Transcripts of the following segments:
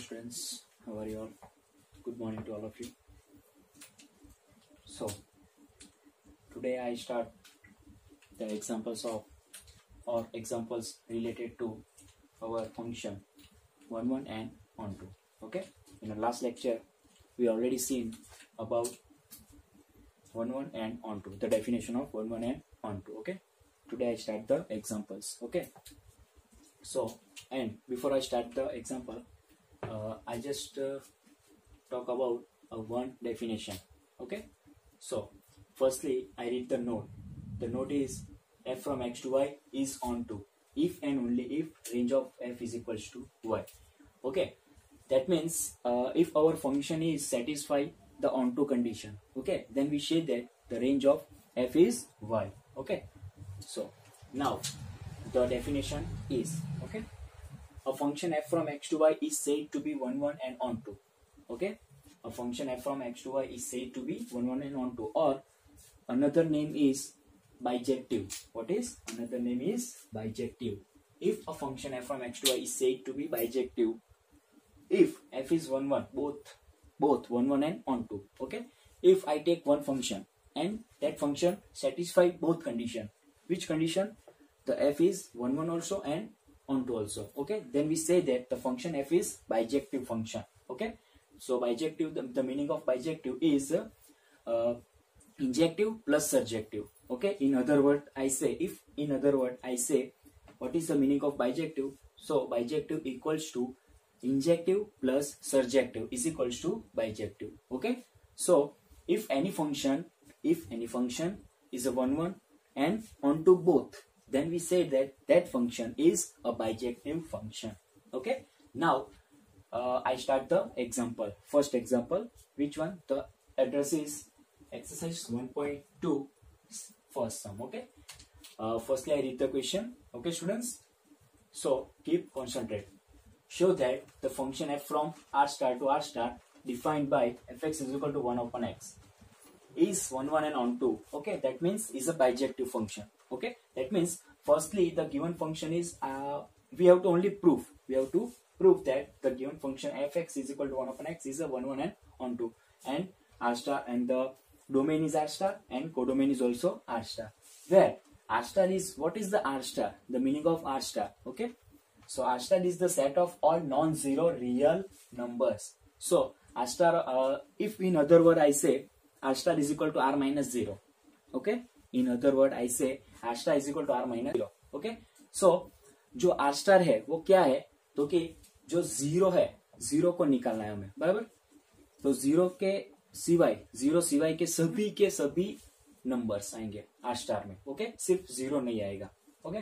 students, how are you all? Good morning to all of you. So today I start the examples related to our function 1 1 and on 2. Okay, in the last lecture we already seen about 1 1 and on 2, the definition of 1 1 and on 2. Okay, today I start the examples. Okay, so and before I start the example, I just talk about one definition. Okay, so firstly I read the note. The note is f from x to y is on 2 if and only if range of f is equals to y. Okay, that means if our function is satisfy the onto condition, okay, then we say that the range of f is y. Okay, so now the definition is, okay, a function f from x to y is said to be 1 1 and onto. Okay, a function f from x to y is said to be 1 1 and onto, or another name is bijective. What is another name is bijective? If a function f from x to y is said to be bijective if f is 1 1, both 1 1 and onto. Okay, if I take one function and that function satisfy both condition, which condition? The f is 1 1 also and onto also. Okay, then we say that the function f is bijective function. Okay, so bijective, the meaning of bijective is injective plus surjective. Okay, in other word I say, what is the meaning of bijective? So bijective equals to injective plus surjective is equals to bijective. Okay, so if any function is a 1 1 and onto both, then we say that that function is a bijective function. Okay, now I start the example. First example, which one? The address is exercise 1.2 first sum. Okay, firstly I read the question. Okay students, so keep concentrate. Show that the function f from r star to r star defined by fx is equal to 1 upon x is 1 1 and onto. Okay, that means is a bijective function. Okay, that means firstly the given function is we have to prove that the given function fx is equal to 1 upon x is a 1 1 and onto, and r star, and the domain is r star and codomain is also r star, where r star is, what is the r star? The meaning of r star. Okay, so r star is the set of all non-zero real numbers. So r star, if in other word I say r star is equal to r minus 0. Okay, in other word I say r star is equal to r minus 0. Okay, so जो r star है वो क्या है? तो कि जो zero है, zero को निकालना है हमें, बराबर? तो जीरो सिवाय के सभी नंबर्स आएंगे r स्टार में. ओके, सिर्फ जीरो नहीं आएगा. Okay,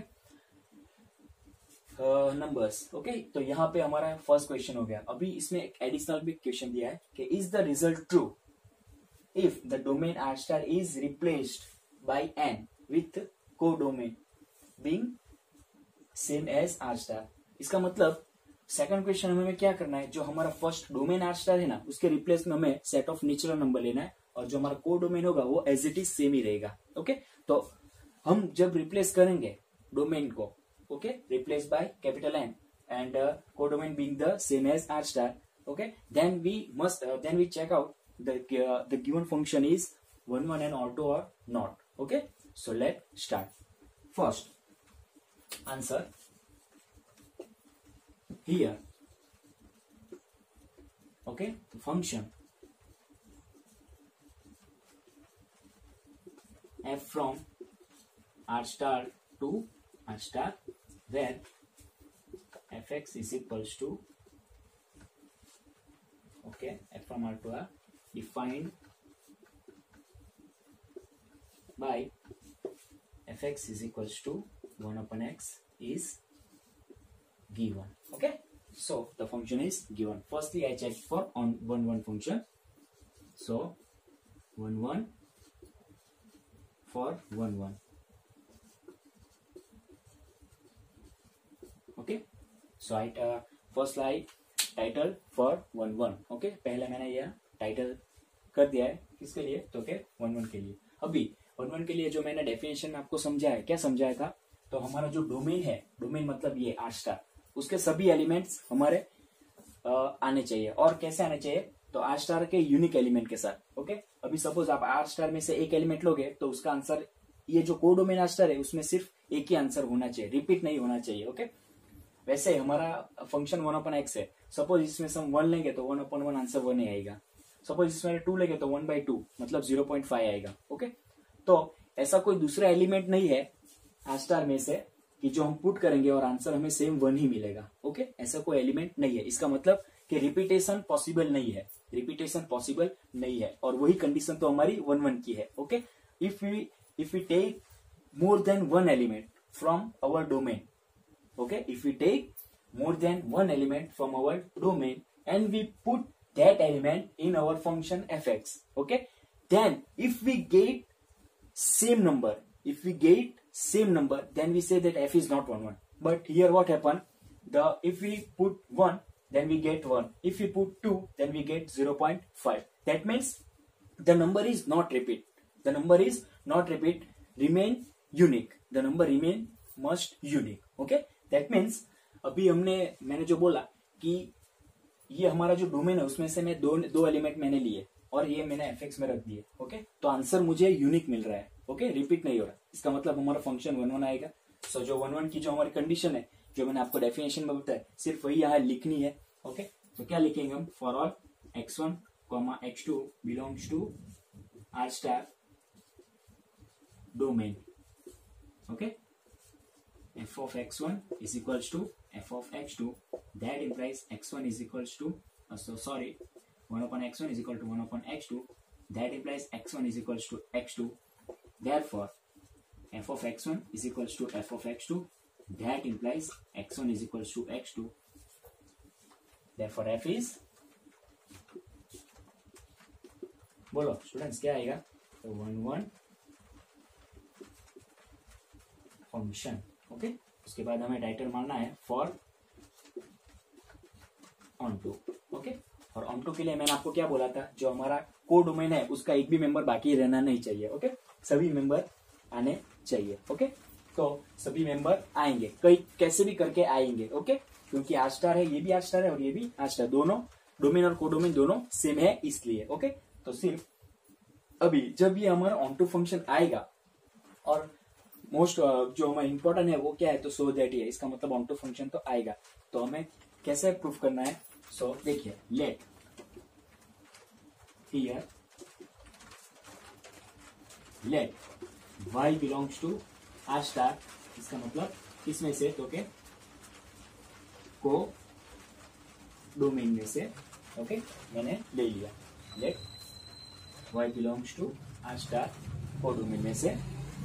numbers. ओके, तो यहाँ पे हमारा फर्स्ट क्वेश्चन हो गया. अभी इसमें एक एडिशनल भी क्वेश्चन दिया है कि is the result true if the domain r star is replaced by n with codomain being same as r star. इसका मतलब सेकंड क्वेश्चन हमें क्या करना है? जो हमारा फर्स्ट डोमेन r स्टार है ना, उसके रिप्लेस में हमें सेट ऑफ नेचुरल नंबर लेना है, और जो हमारा कोडोमेन होगा वो एज इट इज सेम ही रहेगा. ओके, तो हम जब रिप्लेस करेंगे डोमेन को, okay, replace by capital N and codomain being the same as r star, okay, then we check out the given function is 1 1 and onto or not. Okay, so let's start. First answer here. Okay, the function f from r star to r star, where fx is equals to, okay, f from r to r defined by fx is equals to 1 upon x is given. Okay, so the function is given. Firstly I check for on 1 1 function, so 1 1 for 1 1. Okay, so I first I title for 1 1. Okay, पहले मैंने यह title कर दिया है किसके लिए? तो के 1 1 के लिए. अभी 1 1 के लिए जो मैंने डेफिनेशन आपको समझाया है, क्या समझाया था? तो हमारा जो डोमेन है, डोमेन मतलब ये r स्टार, उसके सभी एलिमेंट्स हमारे आने चाहिए। और कैसे आने चाहिए? तो आर स्टार के यूनिक एलिमेंट के साथ। ओके, अभी सपोज आप आर स्टार में से एक एलिमेंट लोगे तो उसका आंसर, ये जो कोडोमेन आर स्टार है उसमें सिर्फ एक ही आंसर होना चाहिए, रिपीट नहीं होना चाहिए। ओके, वैसे हमारा फंक्शन 1/x है। सपोज इसमें से हम 1 लेंगे तो 1/1 आंसर 1 ही आएगा। सपोज इसमें 2 लेंगे तो 1/2 मतलब 0.5 आएगा। ओके, तो ऐसा कोई दूसरा एलिमेंट नहीं है आर स्टार में से कि जो हम पुट करेंगे और आंसर हमें सेम 1 ही मिलेगा। ओके, ऐसा कोई एलिमेंट नहीं है। इसका मतलब कि रिपीटेशन पॉसिबल नहीं है, रिपीटेशन पॉसिबल नहीं है। और वही कंडीशन तो हमारी 1/1 की है। Okay, if we take more than one element from our domain, okay, if we take more than one element from our domain and we put that element in our function fx, okay, then if we get same number, then we say that f is not 1/1. But here what happened, if we put 1 then we get 1, if we put 2 then we get 0.5. that means the number is not repeat, remain unique, the number remain must unique. Okay, that means अभी मैंने जो बोला कि ये हमारा जो domain है उसमें से मैं दो एलिमेंट मैंने लिए और ये मैंने एफएक्स में रख दिए। ओके, तो आंसर मुझे यूनिक मिल रहा है। ओके, रिपीट नहीं हो रहा। इसका मतलब हमारा फंक्शन 1/1 आएगा। सो जो 1/1 की जो हमारी कंडीशन है, जो मैंने आपको डेफिनेशन में बताया, सिर्फ वही यहाँ लिखनी है। ओके, तो क्या लिखेंगे हम? For all x1, x2 belongs to R star domain. Okay, f of x1 is equals to f of x2. That implies x1 is equals to 1/x1 is equal to 1/x2. That implies x1 is equals to x2. Therefore, f of x1 is equals to f of x2. That implies x1 is equals to x2. Therefore, f is, बोलो students क्या आएगा? 1/1 function. Okay, उसके बाद हमें title मारना है for onto. Okay, और onto के लिए मैंने आपको क्या बोला था, जो हमारा कोडोमेन है उसका एक भी मेंबर बाकी रहना नहीं चाहिए। ओके, सभी मेंबर आने चाहिए। ओके, तो सभी मेंबर आएंगे, कैसे भी करके आएंगे। ओके, क्योंकि आर स्टार है, ये भी आर स्टार है और ये भी आर स्टार, दोनों डोमेन और कोडोमेन दोनों सेम है इसलिए। ओके, तो सिर्फ अभी जब ये हमारा ऑनटू फंक्शन आएगा, और मोस्ट जो हमारा इंपॉर्टेंट है वो क्या है, तो सो दैट ही है। इसका मतलब ऑनटू फंक्शन तो आएगा। तो हमें कैसे प्रूफ करना है? सो देखिए, let here let y belongs to R star. इसका मतलब किसमें से? तो के को डोमेन में से। ओके, मैंने ले लिया let y belongs to R star को डोमेन में से।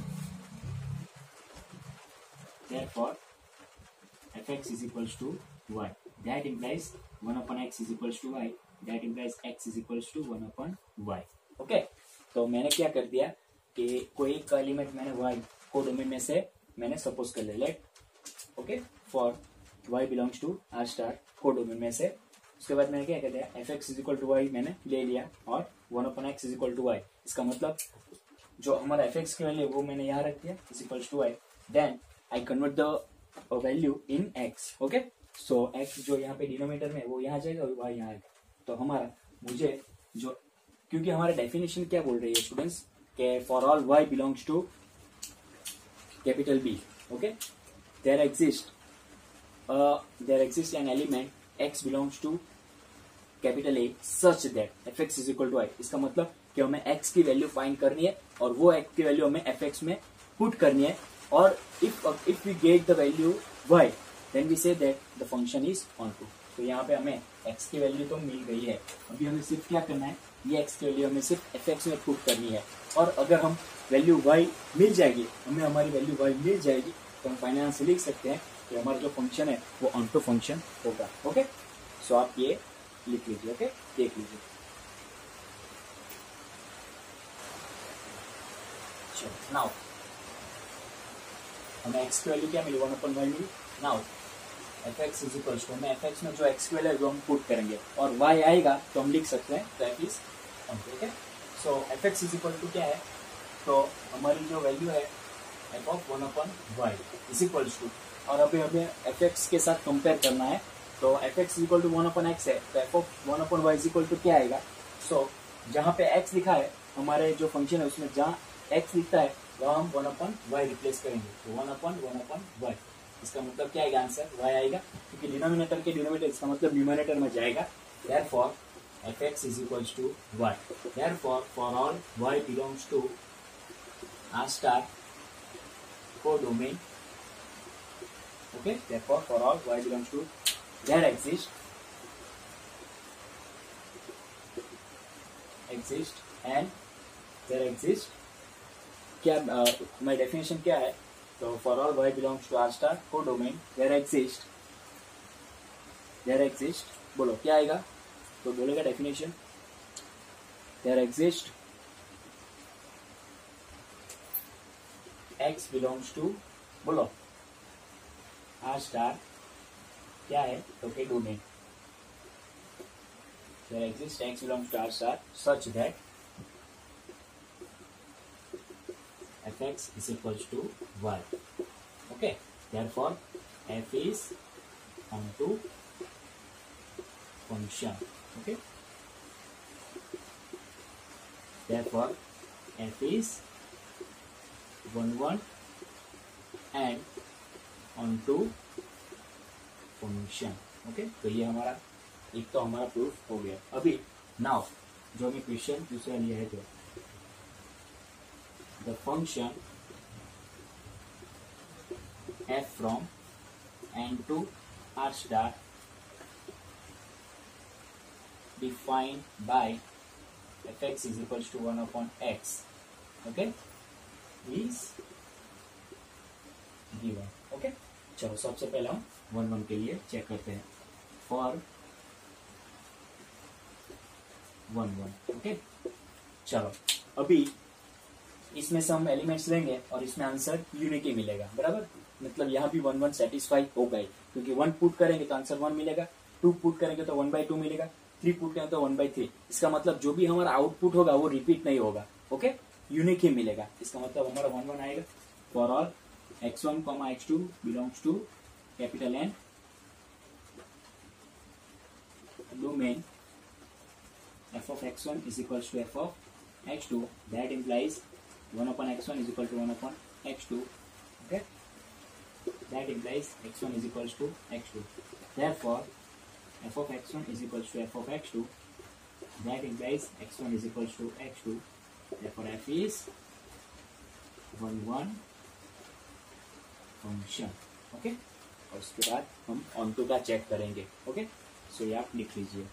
Therefore, fx is equals to y. That implies 1/x is equals to y. That implies x is equals to 1/y. Okay? तो मैंने क्या कर दिया कि कोई एक एलिमेंट मैंने y को डोमेन में से मैंने सपोज कर लिया let. Okay, for y belongs to R star को डोमेन में से। उसके बाद मैंने क्या कर दिया, fx is equal to y मैंने ले लिया और 1/x is equal to y। इसका मतलब जो हमारा fx की वैल्यू वो मैंने यहाँ रख दिया is equals to y. Then I convert the value in x. Okay, so x जो यहाँ पे डिनोमिनेटर में वो यहाँ जाएगा और y यहाँ आएगा। तो हमारा मुझे जो, क्योंकि हमारा डेफिनेशन क्या बोल रही है स्टूडेंट्स के for all y belongs to capital B. Okay, there exist an element x belongs to capital A such that fx is equal to y। इसका मतलब कि हमें x की वैल्यू फाइंड करनी है और वो x की वैल्यू हमें fx में पुट करनी है। और if we get the value y, then we say that the function is onto. तो यहाँ पे हमें x की वैल्यू तो मिल गई है। अभी हमें सिर्फ क्या करना है, ये x की वैल्यू हमें सिर्फ fx में पुट करनी है। और अगर हम वैल्यू y मिल जाएगी, हमें हमारी वैल्यू y मिल जाएगी, तो हम फाइनल से लिख सकते हैं कि हमारा जो फंक्शन है वो ऑनटू फंक्शन होगा। ओके, सो आप ये लिख लीजिए। ओके, देख लीजिए। चलो, नाउ हमें x की वैल्यू क्या मिली, 1/y मिली। Now fx is equal to, हमें fx में जो x की वैल्यू है वो हम पुट करेंगे और y आएगा तो हम लिख सकते हैं that is onto. Okay, so fx is equal to क्या है, तो हमारी जो वैल्यू है f of 1/y is equal to, और अभी हमें fx के साथ कंपेयर करना है तो F x equal to 1/x है, तो F of 1/y equal to क्या आएगा? सो जहाँ पे x लिखा है हमारे जो फंक्शन है उसमें जहाँ x लिखता है वहाँ हम 1/y रिप्लेस करेंगे, तो 1/1/y। इसका मतलब क्या आएगा? आंसर y आएगा, क्योंकि डिनोमिनेटर के डिनोमिनेटर इसका मतलब न्यूमरेटर में जाएगा। Therefore fx is equals to y. Therefore, for all y belongs to R star codomain. Okay. Therefore, for all y belongs to there exist and there exist क्या my definition क्या है? तो for all y belongs to R star codomain there exist बोलो क्या आएगा? तो बोलेगा definition, there exist x belongs to, बोलो R स्टार क्या है? तो के domain, there exist x belongs to R star such that fx is equals to y. Okay, therefore f is onto function. Okay, therefore f is 1 and onto function. Okay, तो ये हमारा एक तो हमारा प्रूफ हो गया। अभी नाउ जो हमें क्वेश्चन दूसरा लिया है, तो the function f from n to R star defined by fx is equals to 1/x, okay, is given. okay, चलो सबसे पहले हम 1 के लिए चेक करते हैं। फॉर 1 ओके, चलो अभी इसमें से हम एलिमेंट्स लेंगे और इसमें आंसर यूनिक ही मिलेगा, बराबर। मतलब यहाँ भी 1 सेटिस्फाई हो गई, क्योंकि 1 पुट करेंगे तो आंसर 1 मिलेगा, 2 पुट करेंगे तो 1/2 मिलेगा, 3 पुट करेंगे तो 1/3। इसका मतलब जो भी हमारा आउटपुट होगा वो रिपीट नहीं होगा, ओके, यूनिक ही मिलेगा। इसका मतलब हमारा 1 आएगा। For all x1, x2 belongs to capital N domain f of x1 is equals to f of x2, that implies 1/x1 is equal to 1/x2, okay, that implies x1 is equals to x2. Therefore f of x1 is equals to f of x2, that implies x1 is equals to x2. Therefore f is 1 function, okay. और उसके बाद हम onto का check करेंगे, okay. So ये आप लिख लीजिए।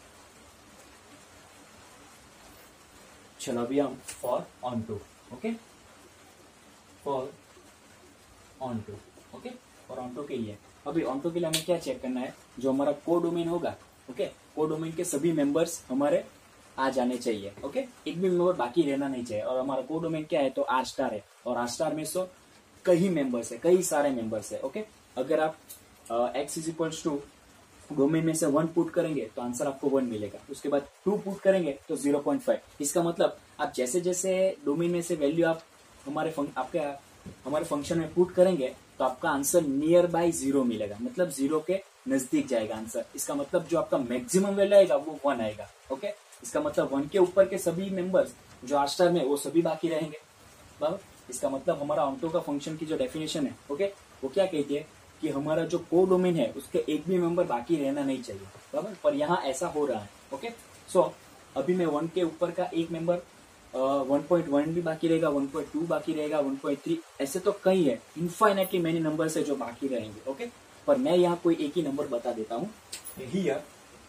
चलो अभी हम for onto, okay, for onto, okay, for onto के लिए अभी ऑनटू के लिए हमें क्या चेक करना है? जो हमारा कोडोमेन होगा, ओके, कोडोमेन के सभी मेंबर्स हमारे आ जाने चाहिए, ओके, एक भी मेंबर बाकी रहना नहीं चाहिए। और हमारा कोडोमेन क्या है? तो आर स्टार है, और आर स्टार में सो कई मेंबर्स है, कई सारे मेंबर्स है, ओके। अगर आप x is equals to domain में से 1 पुट करेंगे तो आंसर आपको 1 मिलेगा, उसके बाद 2 पुट करेंगे तो 0.5। इसका मतलब आप जैसे जैसे डोमेन में से वैल्यू आप हमारे फंक्शन में पुट करेंगे तो आपका आंसर नियर बाय 0 मिलेगा, मतलब 0 के नजदीक जाएगा आंसर। इसका मतलब जो आपका मैक्सिमम वैल्यू आएगा वो 1 आएगा, ओके। इसका मतलब 1 के ऊपर के सभी मेंबर्स जो आर स्टार में वो सभी बाकी रहेंगे, बराबर। इसका मतलब हमारा ऑनटू का फंक्शन की जो डेफिनेशन है, ओके, वो क्या कहती है कि हमारा जो कोडोमेन है उसके एक भी मेंबर बाकी रहना नहीं चाहिए, बराबर। पर यहाँ ऐसा हो रहा है, ओके। सो अभी मैं 1 के ऊपर का एक मेंबर 1.1 भी बाकी रहेगा, 1.2 बाकी रहेगा, 1.3, ऐसे तो कई है, इनफाइनेटली मेनी नंबर है जो बाकी रहेंगे, ओके। पर मैं यहाँ कोई एक ही नंबर बता देता हूँ। Here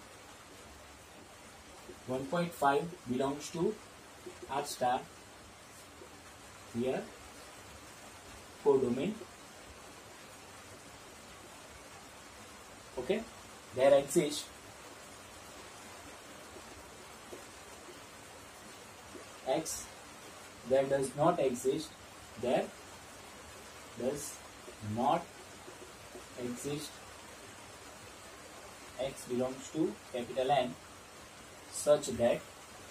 1.5 belongs to R star, here codomain, okay, there exists x, there does not exist, there does not exist x belongs to capital N such that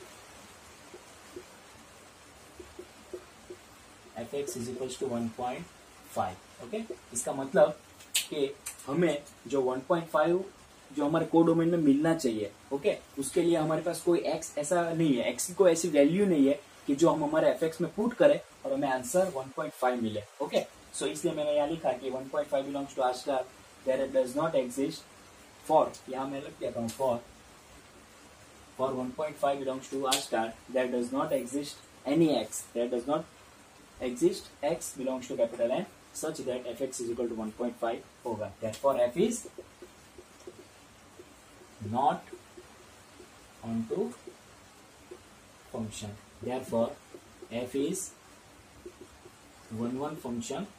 fx is equals to 1.5, okay. इसका मतलब कि हमें जो 1.5 जो हमारे codomain में मिलना चाहिए। ओके, उसके लिए हमारे पास कोई एक्स ऐसा नहीं है, एक्स की कोई ऐसी वैल्यू नहीं है कि जो हम हमारे एफ में पुट करें और हमें आंसर 1.5 मिले। ओके, सो इसलिए मैंने यहाँ लिखा कि 1.5 belongs to R star there it does not exist for, यहाँ मैं लिख देता हूँ for 1.5 belongs to R star there does not exist any x, there does not exist x belongs to capital N such that fx is equal to 1.5 होगा। Therefore f is not onto function, therefore f is 1 function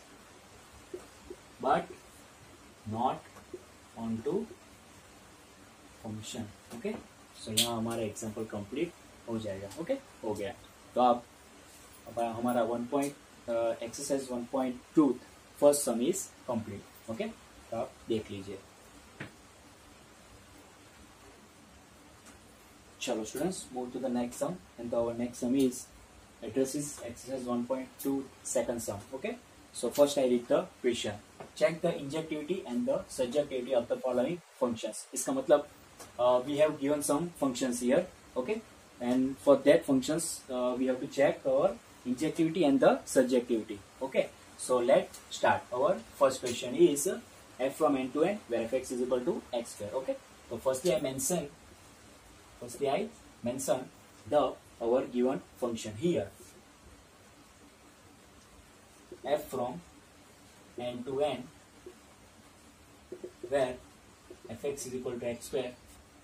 but not onto function। Okay, so यहाँ हमारा example complete हो जाएगा। Okay, हो गया। तो अब हमारा exercise 1.2 first sum is complete. Okay, तो आप देख लीजिए। चलो students, move to the next sum and our next sum is addresses exercise 1.2 second sum. Okay, so first I read the question. Check the injectivity and the surjectivity of the following functions. इसका मतलब we have given some functions here. Okay, and for that functions we have to check our injectivity and the surjectivity. Okay, so let's start. Our first question is f from n to n where fx is equal to x square. Okay, so firstly I mention the our given function here f from n to n where fx is equal to x square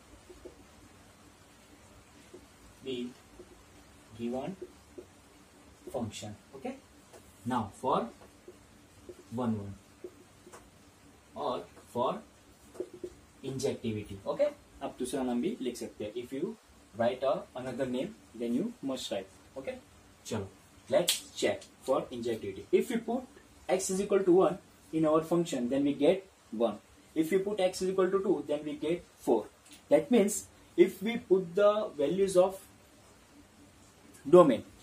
the given function. Okay, now for 1 or for injectivity. Okay, आप दूसरा नाम भी लिख सकते हैं। If you write another name then you must write. Okay, chalo let's check for injectivity. If we put x is equal to 1 in our function then we get 1. If we put x is equal to 2 then we get 4. That means if we put the values of domain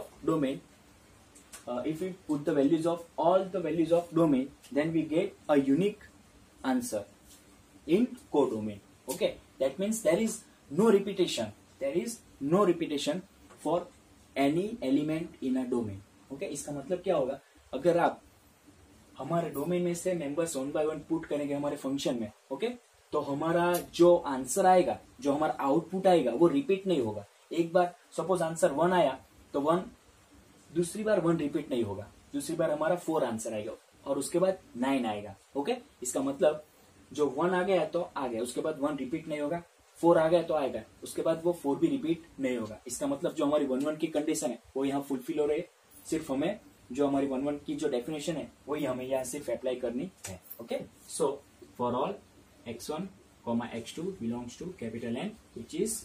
if we put the values of all the values of domain then we get a unique answer in codomain. Okay, that means there is no repetition for any element in a domain. Okay, इसका मतलब क्या होगा, अगर आप हमारे domain में से members 1 by 1 put करेंगे हमारे फंक्शन में, ओके, तो हमारा जो आंसर आएगा, जो हमारा आउटपुट आएगा वो रिपीट नहीं होगा। एक बार सपोज आंसर 1 आया तो 1, दूसरी बार 1 रिपीट नहीं होगा, दूसरी बार हमारा 4 आंसर आएगा और उसके बाद 9 आएगा। ओके, इसका मतलब जो 1 आ गया तो आ गया, उसके बाद 1 रिपीट नहीं होगा, 4 आ गया तो आएगा, उसके बाद वो 4 भी रिपीट नहीं होगा। इसका मतलब जो हमारी 1 1 की कंडीशन है वो यहाँ फुलफिल हो रही है। सिर्फ हमें जो हमारी 1 1 की जो डेफिनेशन है वही हमें यहाँ सिर्फ अप्लाई करनी है। Okay, so for all x1, x2 belongs to capital N which is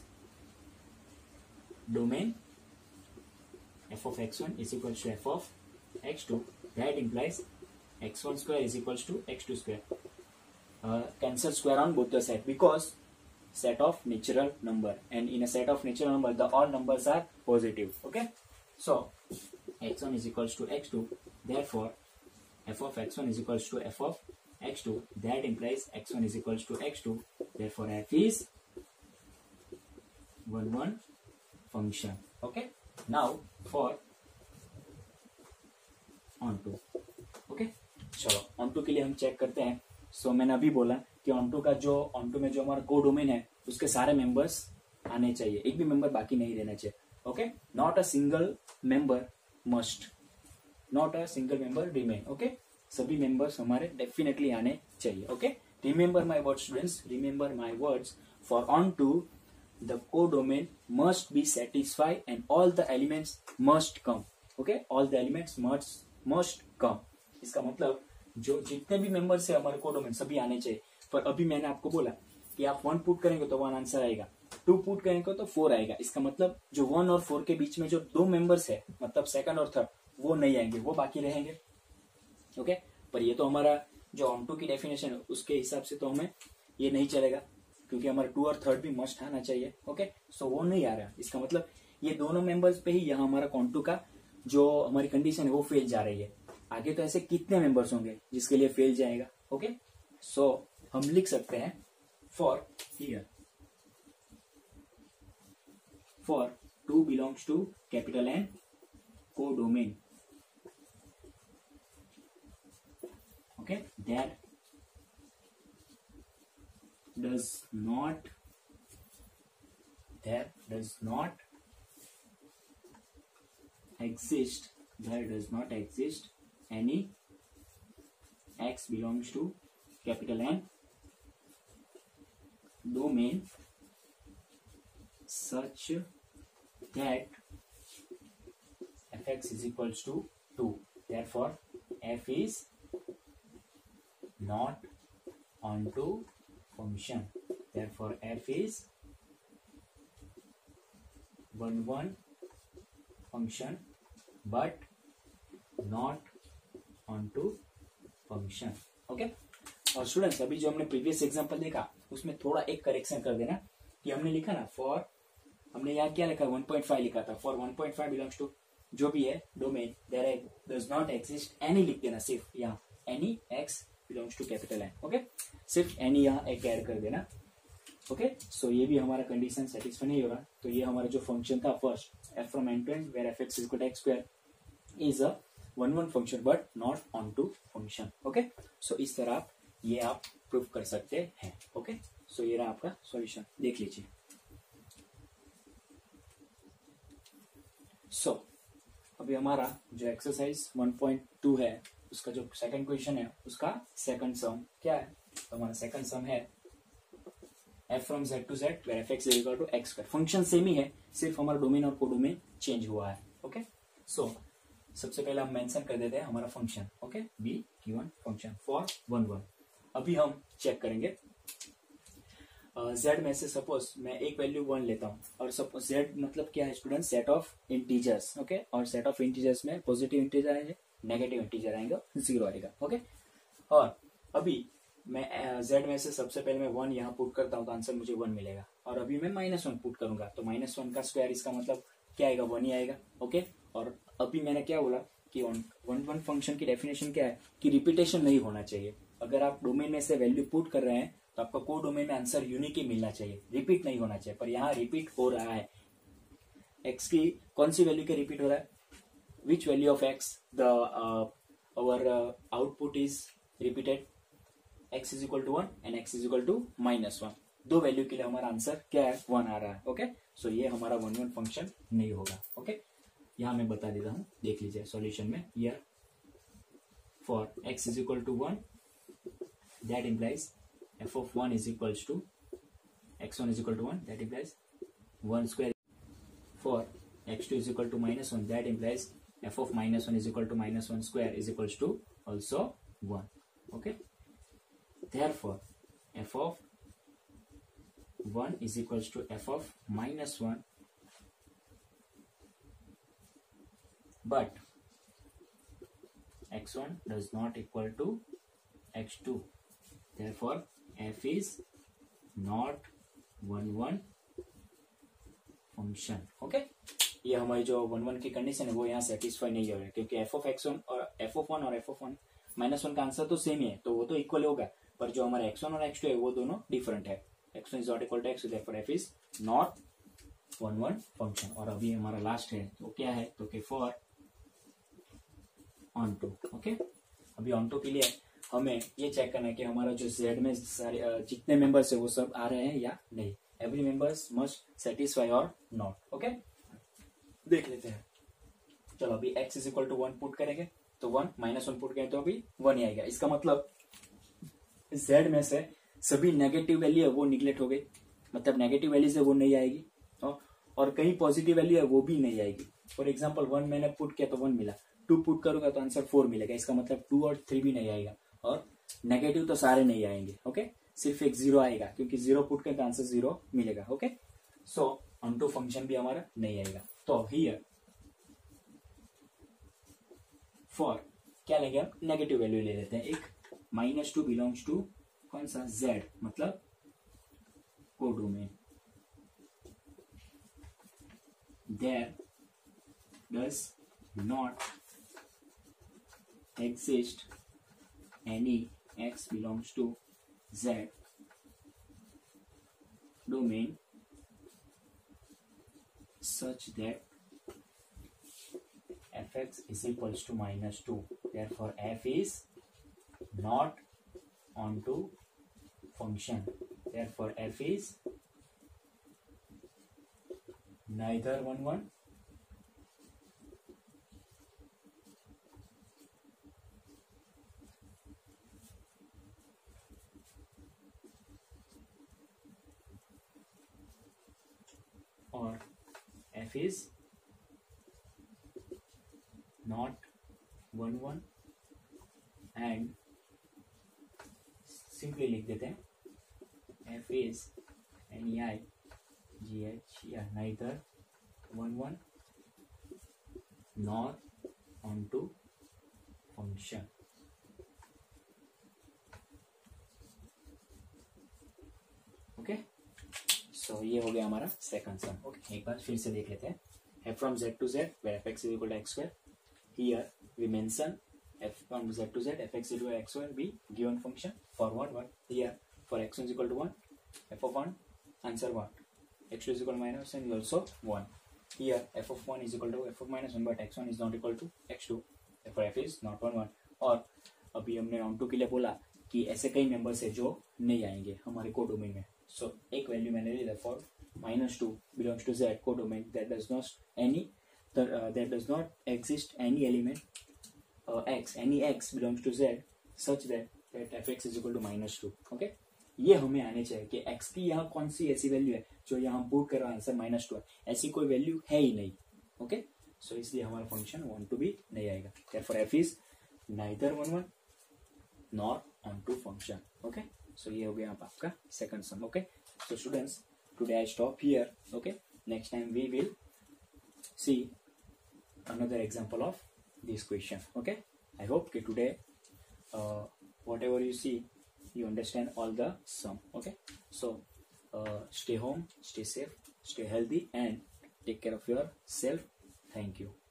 domain f of x1 is equals to f of x2, that implies x1 square is equals to x2 square. Cancel square on both the side because set of natural number, and in a set of natural number the all numbers are positive. Okay, so x1 is equals to x2, therefore f of x1 is equals to f of x2, that implies x1 is equals to x2, therefore f is 1 function. Okay, now for onto. Okay, चलो onto के लिए हम check करते हैं। सो मैंने अभी बोला कि onto में जो हमारा कोडोमेन है उसके सारे मेंबर्स आने चाहिए, एक भी मेंबर बाकी नहीं रहना चाहिए। Okay, not a single member must, not a single member remain. Okay, सभी मेंबर्स हमारे डेफिनेटली आने चाहिए। Okay, remember my words students, remember my words. For onto the codomain must be satisfied and all the elements must come. Okay, all the elements must come. इसका मतलब जो जितने भी members है हमारे कोडोमेन सभी आने चाहिए। पर अभी मैंने आपको बोला कि आप 1 पुट करेंगे तो 1 आंसर आएगा, 2 पुट करेंगे तो 4 आएगा। इसका मतलब जो 1 और 4 के बीच में जो 2 मेंबर्स है, मतलब सेकंड और थर्ड, वो नहीं आएंगे, वो बाकी रहेंगे। ओके, पर ये तो हमारा जो onto की डेफिनेशन है उसके हिसाब से तो हमें ये नहीं चलेगा क्योंकि हमारा 2 और 3 भी मस्ट आना चाहिए। ओके, सो वो नहीं आ रहा, इसका मतलब ये दोनों मेंबर्स पे ही यहाँ हमारा onto का जो हमारी कंडीशन है वो फेल जा रही है। आगे तो ऐसे कितने मेंबर्स होंगे जिसके लिए फेल जाएगा। ओके, सो हम लिख सकते हैं for here for 2 belongs to capital N codomain. Okay, that does not exist any x belongs to capital N domain such that fx is equals to 2. Therefore f is not onto function. Therefore f is 1 function but not onto function. Okay और students अभी जो हमने previous example देखा उसमें थोड़ा एक correction कर देना कि हमने लिखा ना फॉर, हमने यहाँ क्या लिखा 1.5 लिखा था, फॉर 1.5 बिलोंग्स टू जो भी है domain there does not exist any लिख देना, सिर्फ यहाँ any X belongs to capital N. Okay, सिर्फ एनी यहाँ एक ऐड कर देना. ओके, सो ये भी हमारा कंडीशन सेटिस्फाई नहीं होगा. तो ये हमारा जो फंक्शन था first F from N to N where F X is equal to X square is a 1 function but not onto function. Okay, so इस तरह ये आप प्रूव कर सकते हैं. ओके, सो ये रहा आपका सॉल्यूशन, देख लीजिए. सो अभी हमारा जो एक्सरसाइज 1.2 है उसका जो सेकंड क्वेश्चन है उसका सेकंड सम क्या है. तो हमारा सेकंड सम है f from z to z where f(x) is equal to x square. Function same ही है, सिर्फ हमारा डोमेन और कोडोमेन चेंज हुआ है. ओके, सो सबसे पहले हम मेंशन कर देते हैं हमारा function. Okay, be given function for 1 अभी हम चेक करेंगे. z में से सपोज मैं एक वैल्यू 1 लेता हूँ और सपोज z मतलब क्या है student, set of integers. Okay, और सेट ऑफ इंटीजर्स में पॉजिटिव इंटीजर आएंगे, नेगेटिव इंटीजर आएंगे, 0 आएगा. ओके, और अभी मैं z में से सबसे पहले मैं 1 यहाँ पुट करता हूँ तो आंसर मुझे 1 मिलेगा. और अभी मैं -1 पुट करूंगा तो -1 का स्क्वायर, इसका मतलब क्या आएगा, 1 ही आएगा. ओके, और अभी मैंने क्या बोला कि 1 फंक्शन की डेफिनेशन क्या है कि रिपीटेशन नहीं होना चाहिए. अगर आप डोमेन में से वैल्यू पुट कर रहे हैं तो आपका को डोमेन में आंसर यूनिक ही मिलना चाहिए, रिपीट नहीं होना चाहिए. पर यहाँ रिपीट हो रहा है. एक्स की कौन सी वैल्यू के रिपीट हो रहा है, which value of X the our output is repeated, x is equal to 1 and x is equal to -1. दो वैल्यू के लिए हमारा आंसर क्या है, 1 आ रहा है. ओके, सो ये हमारा 1 फंक्शन नहीं होगा. ओके, यहाँ मैं बता देता हूँ, देख लीजिए सॉल्यूशन में. Here for x is equal to 1 that implies f of 1 is equals to x1 is equal to 1 that implies 1 square. For x2 is equal to -1 that implies f of -1 is equal to -1 square is equals to also 1. Okay, therefore f of 1 is equals to f of -1 but x1 does not equal to x2. Therefore f is not 1 function. Okay, ये हमारी जो 1 की condition है वो यहाँ satisfy नहीं हो रहा है क्योंकि f of x1 और f of 1 और f of 1 -1 का आंसर तो सेम ही है तो वो तो इक्वल होगा. पर जो हमारा x1 और x2 है वो दोनों डिफरेंट है. x1 is not equal to x, therefore f is not 1 function. और अभी हमारा लास्ट है तो क्या है, तो फॉर ऑन टू. ओके, अभी ऑन टू के लिए हमें ये चेक करना है कि हमारा जो z में सारे जितने मेंबर्स है वो सब आ रहे हैं या नहीं. Every members must satisfy or not. Okay, देख लेते हैं. चलो अभी x is equal to 1 put करेंगे तो 1 -1 पुट करेंगे तो अभी 1 ही आएगा. इसका मतलब z में से सभी नेगेटिव वैल्यू है वो निगलेक्ट हो गई, मतलब नेगेटिव वैल्यूज है वो नहीं आएगी और कहीं पॉजिटिव वैल्यू है वो भी नहीं आएगी. फॉर एग्जाम्पल 1 मैंने पुट किया तो 1 मिला, 2 पुट करूंगा तो आंसर 4 मिलेगा. इसका मतलब 2 और 3 भी नहीं आएगा और नेगेटिव तो सारे नहीं आएंगे. ओके, सिर्फ एक 0 आएगा क्योंकि 0 पुट करके आंसर 0 मिलेगा. Okay, so onto function भी हमारा नहीं आएगा. तो हियर फॉर क्या लेंगे हम, नेगेटिव वैल्यू ले लेते हैं. एक -2 बिलोंग्स टू कौन सा, z मतलब codomain. There does not exist any x belongs to z domain such that fx is equals to -2. Therefore f is not onto function. Therefore f is neither 1 or f is not 1 and simply लिख देते हैं f is NEIGH या neither 1 nor onto function. Okay so ये हो गया हमारा second sum. Okay एक बार फिर से देख लेते हैं. f from z to z where fx is equal to x square. Here we mention f from z to z fx is equal to x square be given function for what here for x1 is equal to 1 f of 1 answer what x2 is equal to minus and also 1. Here f of 1 is equal to f of minus 1 but x1 is not equal to x2 therefore f is not 1 और अभी हमने round 2 के लिए बोला कि ऐसे कई members है जो नहीं आएंगे हमारे कोडोमेन में. सो एक वैल्यू मैंने ली for -2 belongs to z codomain that does not exist any element x any x belongs to z such that fx is equal to -2. Okay ये हमें आने चाहिए कि x की यहाँ कौन सी ऐसी वैल्यू है जो यहाँ पुट करो आंसर -2 है. ऐसी कोई वैल्यू है ही नहीं. ओके सो इसलिए हमारा फंक्शन 1 to be नहीं आएगा. therefore f is neither 1 nor onto function. Okay so ये हो गया आपका second sum. Okay so students today I stop here. Okay next time we will see another example of this question. Okay I hope that today whatever you see you understand all the sum. Okay so stay home, stay safe, stay healthy and take care of yourself. Thank you.